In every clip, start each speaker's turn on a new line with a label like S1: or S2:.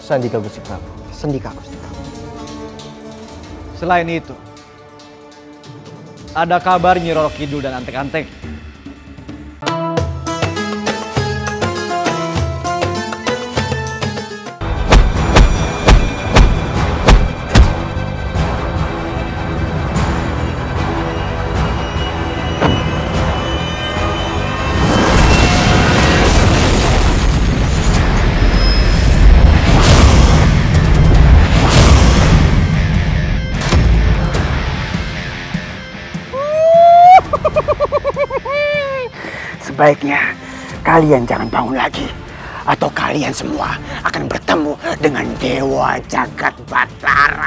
S1: Sandika Gusti Prabu.
S2: Sendika Gusti Prabu.
S3: Selain itu, ada kabar Nyi Roro Kidul dan Antek-Antek.
S2: Sebaiknya kalian jangan bangun lagi, atau kalian semua akan bertemu dengan Dewa Jagat Batara.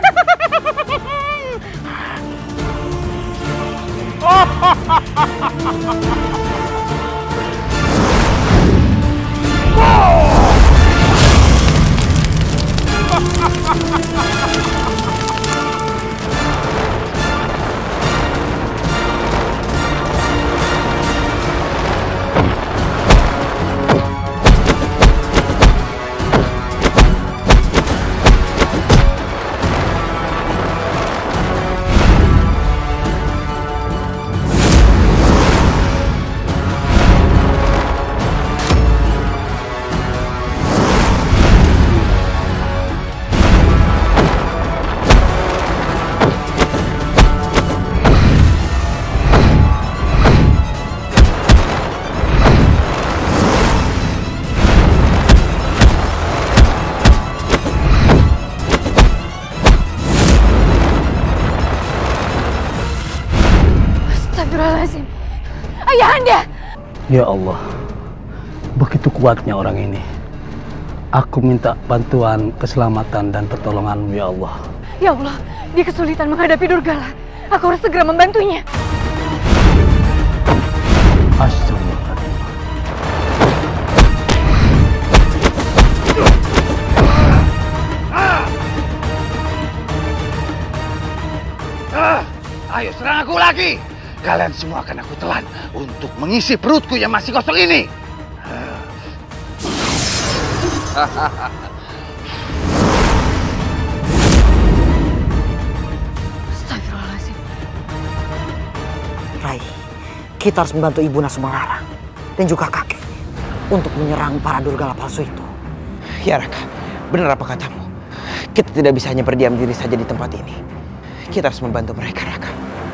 S4: Astagfirullahaladzim. Ayahanda!
S5: Ya Allah, begitu kuatnya orang ini. Aku minta bantuan, keselamatan, dan pertolongan-Mu, ya Allah.
S4: Ya Allah, dia kesulitan menghadapi Durgala. Aku harus segera membantunya.
S5: Astagfirullahaladzim.
S2: Ayo serang aku lagi. Kalian semua akan aku telan untuk mengisi perutku yang masih kosong ini.
S4: Astagfirullahaladzim.
S6: Rai, kita harus membantu Ibu Subanglarang dan juga kakek untuk menyerang para Durgala palsu itu.
S1: Ya Raka, benar apa katamu? Kita tidak bisa hanya berdiam diri saja di tempat ini. Kita harus membantu mereka, Raka.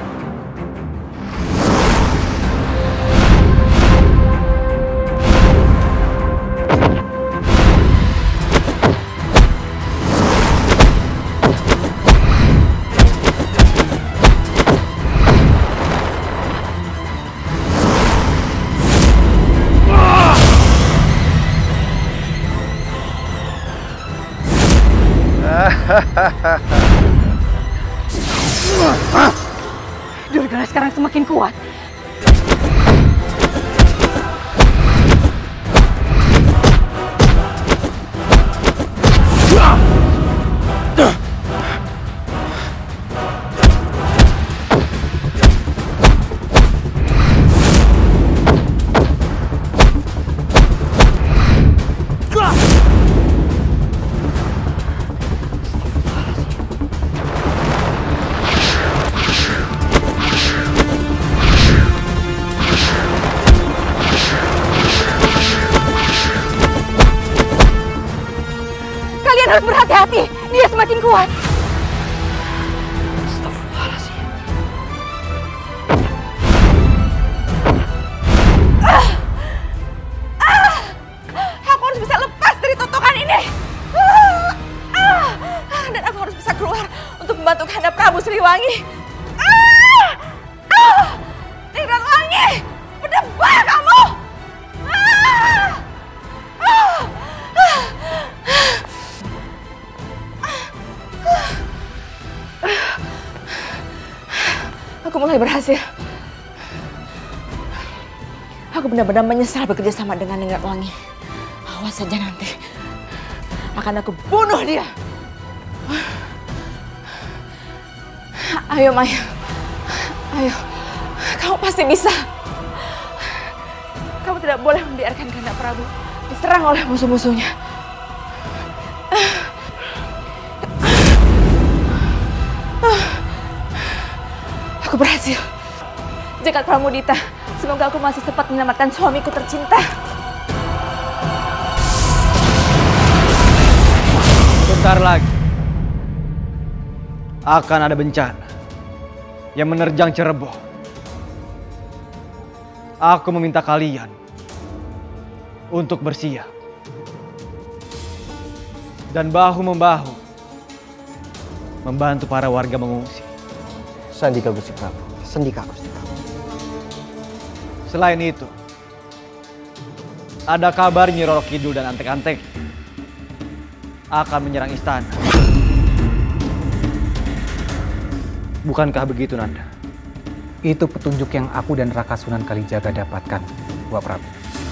S4: Durgala sekarang semakin kuat. Kalian harus berhati-hati, dia semakin kuat.
S6: Astagfirullahaladzim.
S4: Aku harus bisa lepas dari totokan ini. Dan aku harus bisa keluar untuk membantu Kanda Prabu Siliwangi. Tidak lagi, berdebah kamu. Aku mulai berhasil. Aku benar-benar menyesal bekerja sama dengan Ningrat Wangi. Awas saja nanti. Akan aku bunuh dia. Ayo Maya. Ayo. Kamu pasti bisa. Kamu tidak boleh membiarkan Kanda Prabu diserang oleh musuh-musuhnya. Aku berhasil. Jagat Pramudita, semoga aku masih sempat menyelamatkan suamiku tercinta.
S3: Bentar lagi akan ada bencana yang menerjang Cirebon. Aku meminta kalian untuk bersiap dan bahu-membahu membantu para warga mengungsi.
S1: Sandika Gusti Prabu. Sandika Gusti Prabu.
S3: Selain itu, ada kabar Nyi Roro Kidul dan antek-antek akan menyerang istana. Bukankah begitu, Nanda?
S7: Itu petunjuk yang aku dan Raka Sunan Kalijaga dapatkan, Wak Prabu.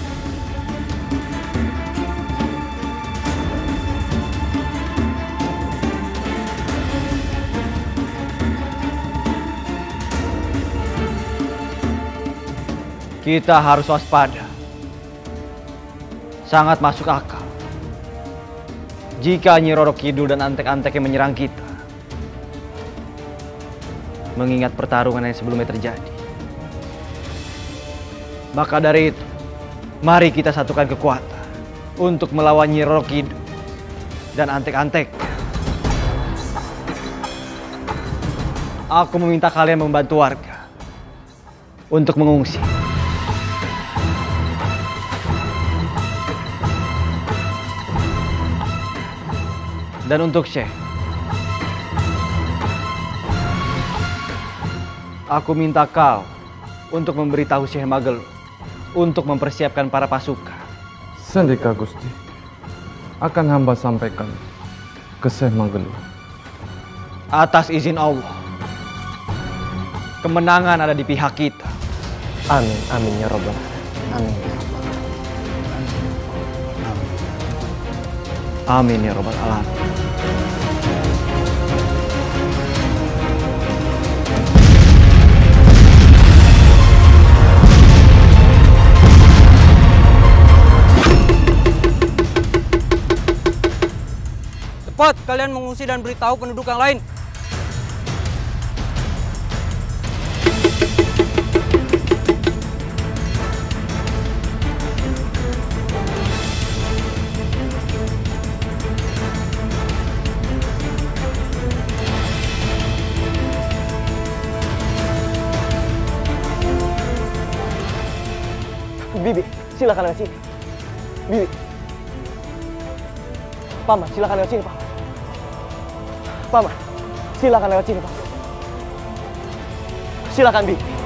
S3: Kita harus waspada. Sangat masuk akal jika Nyi Roro Kidul dan antek-antek yang menyerang kita, mengingat pertarungan yang sebelumnya terjadi. Maka dari itu, mari kita satukan kekuatan untuk melawan Nyi Roro Kidul dan antek-antek. Aku meminta kalian membantu warga untuk mengungsi. Dan untuk Syekh, aku minta kau untuk memberitahu Syekh Magelu untuk mempersiapkan para pasukan.
S8: Sandika Gusti, akan hamba sampaikan ke Syekh Magelu.
S3: Atas izin Allah, kemenangan ada di pihak kita.
S1: Amin, amin ya Rabbal. Amin.
S3: Amin ya Rabbal Alamin.
S9: Cepat kalian mengungsi dan beritahu penduduk yang lain.
S1: Bibi, silakan lewat sini. Bibi. Paman, silakan lewat sini, Paman. Paman, silakan lewat sini, Paman. Silakan, Bibi.